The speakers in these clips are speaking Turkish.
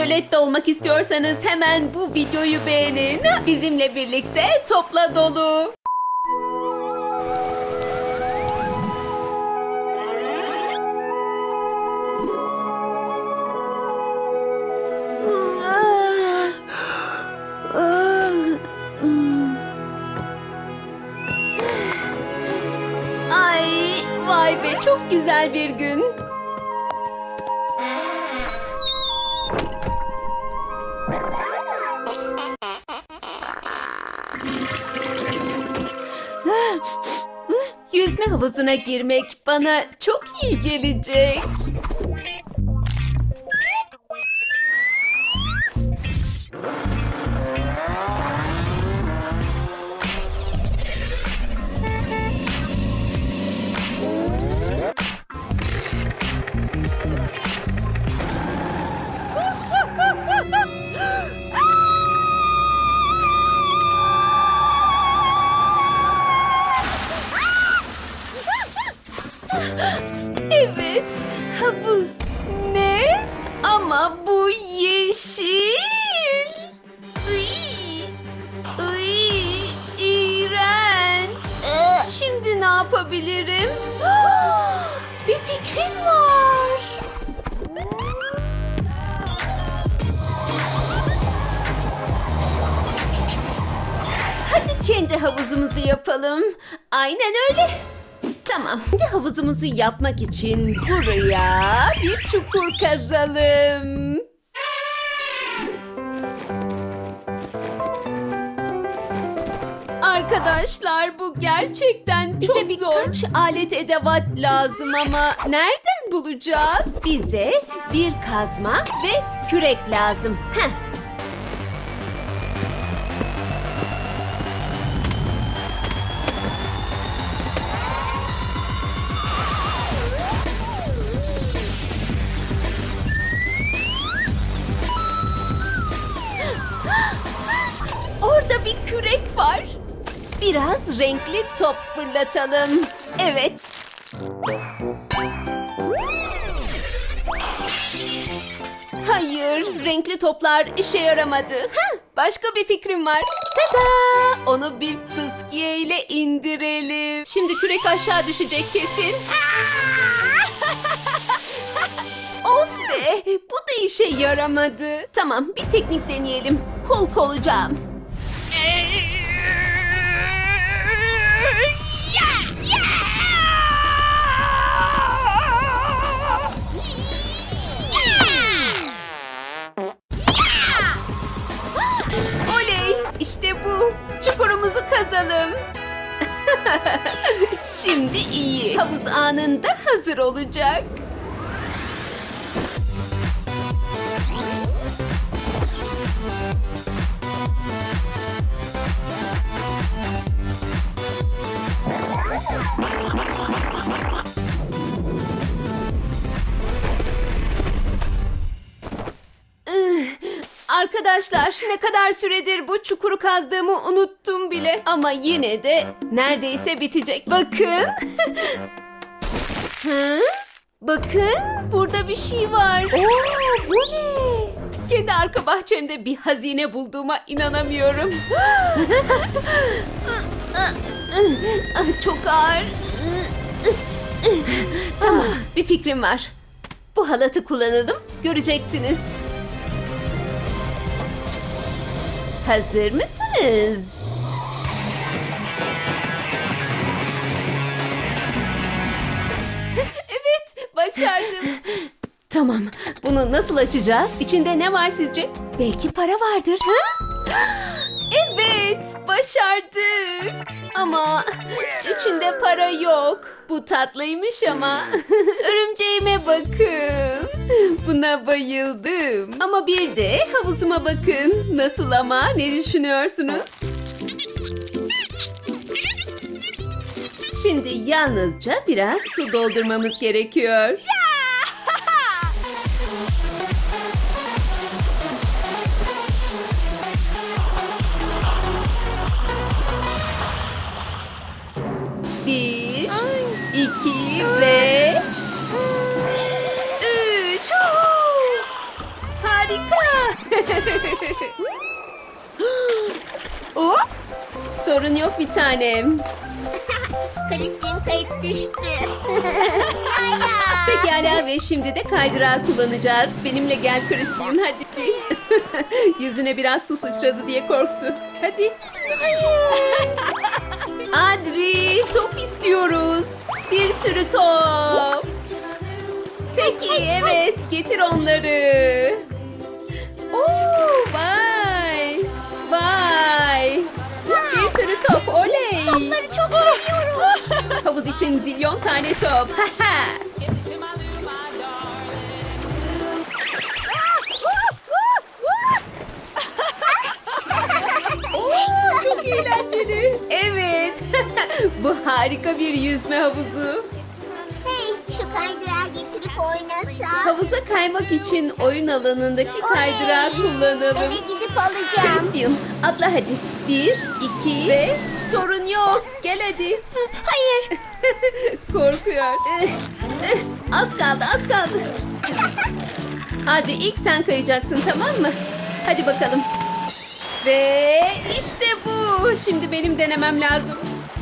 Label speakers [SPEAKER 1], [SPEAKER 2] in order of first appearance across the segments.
[SPEAKER 1] Gölette olmak istiyorsanız hemen bu videoyu beğenin. Bizimle birlikte topla dolu. Ay, vay be, çok güzel bir gün. Yüzme havuzuna girmek bana çok iyi gelecek. Evet, havuz. Ne? Ama bu yeşil. İğrenç. Şimdi ne yapabilirim? Bir fikrim var. Hadi kendi havuzumuzu yapalım. Aynen öyle. Tamam. Kendi havuzumuzu yapmak için buraya bir çukur kazalım. Arkadaşlar, bu gerçekten çok zor. Bize birkaç alet edevat lazım ama nereden bulacağız? Bize bir kazma ve kürek lazım. Heh. Orada bir kürek var. Biraz renkli top fırlatalım. Evet. Hayır, renkli toplar işe yaramadı. Başka bir fikrim var. Tada! Onu bir fıskiye ile indirelim. Şimdi kürek aşağı düşecek kesin. Of be! Bu da işe yaramadı. Tamam, bir teknik deneyelim. Hulk olacağım. Oley! İşte bu. Çukurumuzu kazalım. Şimdi iyi. Havuz anında hazır olacak. Arkadaşlar, ne kadar süredir bu çukuru kazdığımı unuttum bile. Ama yine de neredeyse bitecek. Bakın. Bakın, burada bir şey var. Bu ne? Kendi arka bahçemde bir hazine bulduğuma inanamıyorum. Çok ağır. Tamam, bir fikrim var. Bu halatı kullanalım, göreceksiniz. Hazır mısınız? Evet, başardım. Tamam, bunu nasıl açacağız? İçinde ne var sizce? Belki para vardır. Evet, başardık. Ama içinde para yok. Bu tatlıymış ama. Örümceğime bakın. Buna bayıldım. Ama bir de havuzuma bakın. Nasıl ama? Ne düşünüyorsunuz? Şimdi yalnızca biraz su doldurmamız gerekiyor. Bir, iki ve üç. Harika. Sorun yok bir tanem.
[SPEAKER 2] Christian kayıp düştü.
[SPEAKER 1] Pekala ve şimdi de kaydırağı kullanacağız. Benimle gel Christian hadi. Yüzüne biraz su sıçradı diye korktu. Hadi. Adri top istiyoruz. Bir sürü top. Peki evet getir onları. Oo, vay. Vay. Bir sürü top oley.
[SPEAKER 2] Topları çok seviyorum.
[SPEAKER 1] Havuz için zilyon tane top. Oo, çok eğlenceli. Evet. Bu harika bir yüzme havuzu.
[SPEAKER 2] Hey, şu kaydırağı getirip oynasak.
[SPEAKER 1] Havuza kaymak için oyun alanındaki kaydırağı kullanalım.
[SPEAKER 2] Eve gidip alacağım.
[SPEAKER 1] Christian atla hadi. 1, 2 ve sorun yok. Gel hadi.
[SPEAKER 2] Hayır.
[SPEAKER 1] Korkuyor. Az kaldı az kaldı. Hadi ilk sen kayacaksın tamam mı? Hadi bakalım. Ve işte bu. Şimdi benim denemem lazım.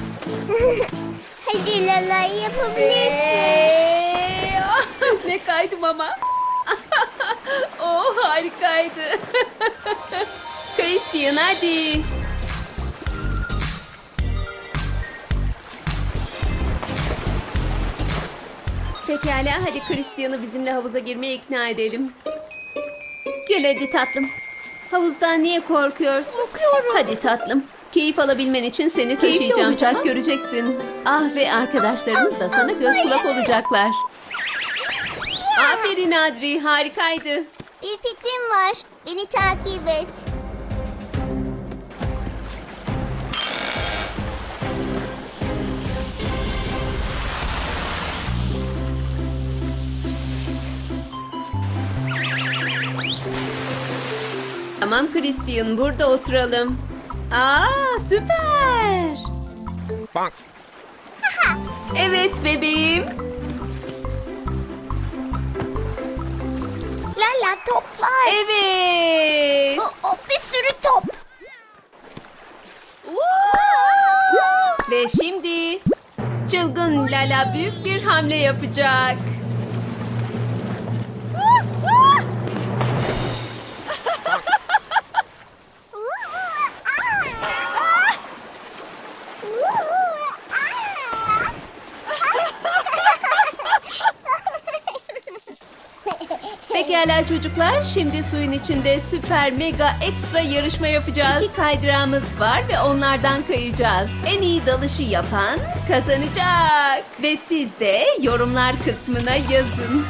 [SPEAKER 2] Hadi Lala yapabilirsin.
[SPEAKER 1] Ne kaydım ama. Oh harikaydı. Christian hadi. Pekala hadi Christian'ı bizimle havuza girmeye ikna edelim. Gel hadi tatlım. Havuzdan niye korkuyorsun? Korkuyorum. Hadi tatlım. Keyif alabilmen için seni taşıyacağım. Çak göreceksin. Ah ve arkadaşlarımız da sana göz kulak olacaklar. Aferin Adri, harikaydı.
[SPEAKER 2] Bir fikrim var. Beni takip et.
[SPEAKER 1] Tamam Christian, burada oturalım. Aa, süper.
[SPEAKER 3] Bonk.
[SPEAKER 1] Evet bebeğim.
[SPEAKER 2] Lala toplar.
[SPEAKER 1] Evet.
[SPEAKER 2] Bir sürü top.
[SPEAKER 1] Ve şimdi çılgın Lala büyük bir hamle yapacak. Pekala çocuklar, şimdi suyun içinde süper mega ekstra yarışma yapacağız. 2 kaydırağımız var ve onlardan kayacağız. En iyi dalışı yapan kazanacak. Ve siz de yorumlar kısmına yazın.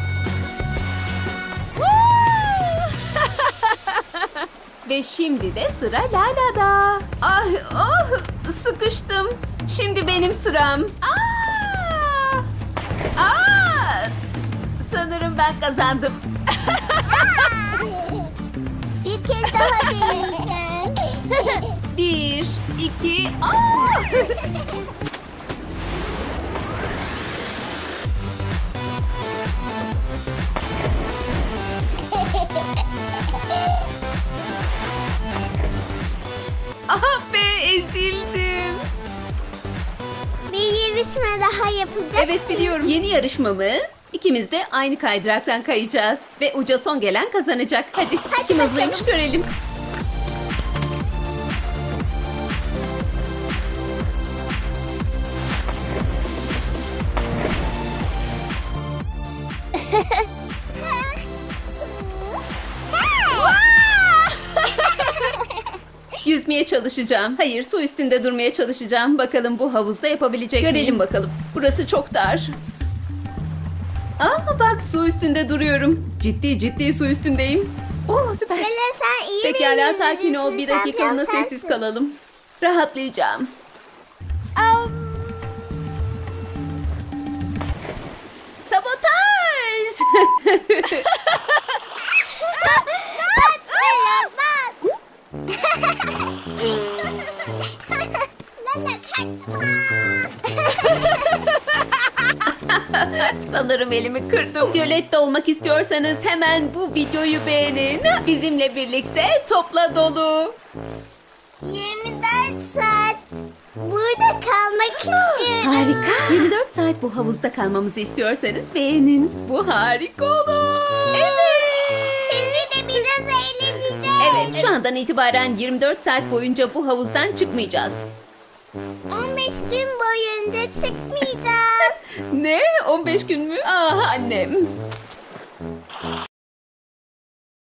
[SPEAKER 1] Ve şimdi de sıra Lala'da. Ah, oh, sıkıştım. Şimdi benim sıram. Aa! Aa! Sanırım ben kazandım.
[SPEAKER 2] Bir kez daha deneyeceğim.
[SPEAKER 1] 1, 2, aha be ezildim.
[SPEAKER 2] Bir yarışma daha yapacağız.
[SPEAKER 1] Evet biliyorum. Yeni yarışmamız. İkimiz de aynı kaydıraktan kayacağız. Ve uca son gelen kazanacak. Hadi kim hızlıymış görelim. Yüzmeye çalışacağım. Hayır, su üstünde durmaya çalışacağım. Bakalım bu havuzda yapabilecek miyim? Görelim bakalım. Burası çok dar. Aa bak su üstünde duruyorum. Ciddi su üstündeyim. Oo süper.
[SPEAKER 2] Lala sen iyi
[SPEAKER 1] Pekala
[SPEAKER 2] bir
[SPEAKER 1] sakin ol. Bir
[SPEAKER 2] yüzücüsün, sen
[SPEAKER 1] dakikalığına
[SPEAKER 2] biraz
[SPEAKER 1] sessiz
[SPEAKER 2] sensin.
[SPEAKER 1] kalalım. Rahatlayacağım. Sabotaj!
[SPEAKER 2] Lala bak. Lala kaçma.
[SPEAKER 1] Sanırım elimi kırdım. Gölette olmak istiyorsanız hemen bu videoyu beğenin. Bizimle birlikte topla dolu.
[SPEAKER 2] 24 saat burada kalmak istiyorum.
[SPEAKER 1] Harika. 24 saat bu havuzda kalmamızı istiyorsanız beğenin. Bu harika olur. Evet.
[SPEAKER 2] Şimdi de biraz eğleneceğiz.
[SPEAKER 1] Evet, şu andan itibaren 24 saat boyunca bu havuzdan çıkmayacağız.
[SPEAKER 2] 15 gün boyunca çıkmayacağız.
[SPEAKER 1] Ne? 15 gün mü? Ah annem.